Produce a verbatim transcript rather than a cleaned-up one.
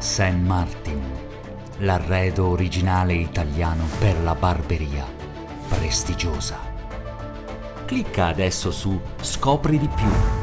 Saint Martin, l'arredo originale italiano per la barberia prestigiosa. Clicca adesso su Scopri di più